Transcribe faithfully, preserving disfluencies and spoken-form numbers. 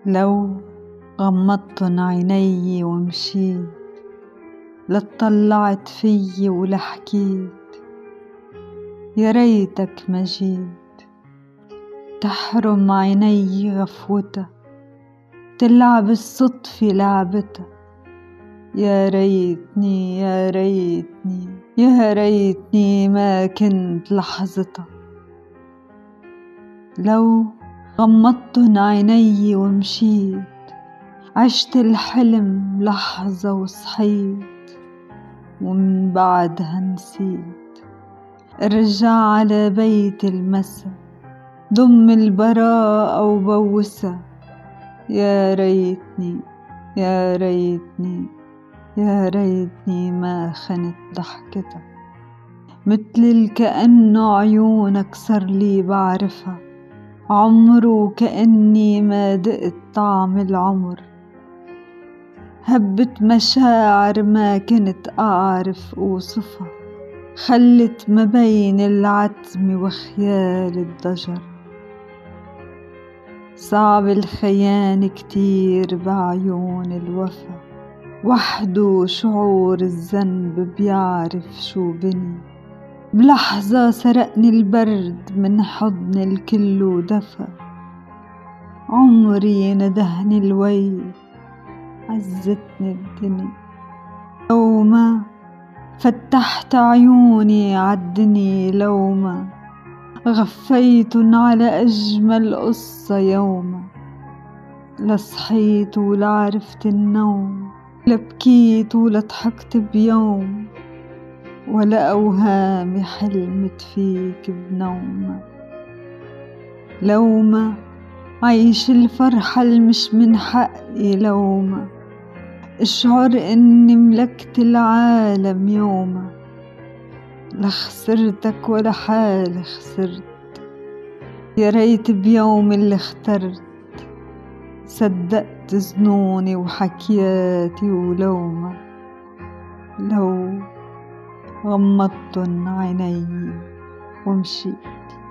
لو غمضتن عيني ومشيت، لاتطلعت فيي ولحكيت، يا ريتك ما جيت. تحرم عيني غفوتها، تلعب الصدفة لعبتها، يا ريتني يا ريتني يا ريتني ما كنت لحظتها. لو غمضتن عيني ومشيت، عشت الحلم لحظة وصحيت، ومن بعدها نسيت. ارجع على بيت المسا، ضم البراءة وبوسها، يا ريتني يا ريتني يا ريتني ما خنت ضحكتها. متل الكأنه عيونك صار لي بعرفها، عمر وكأني ما دقت طعم العمر. هبت مشاعر ما كنت أعرف أوصفها، خلت ما بين العتم وخيال الضجر. صعب الخيان كتير بعيون الوفا، وحده شعور الذنب بيعرف شو بني. بلحظة سرقني البرد من حضن الكل ودفى، عمري ندهني الويل، عزتني الدنيا. لو ما فتحت عيوني عالدنيا، لو ما غفيتن على أجمل قصة يوما، لصحيت ولا عرفت النوم، لا بكيت ولا ضحكت بيوم، ولا أوهامي حلمت فيك بنومة. لو ما عيش الفرحة المش من حقي، لو ما اشعر اني ملكت العالم يوما، لا خسرتك ولا حالي خسرت. يا ريت بيوم اللي اخترت صدقت ظنوني وحكياتي ولومة. لو غمضتن عيني ومشيت.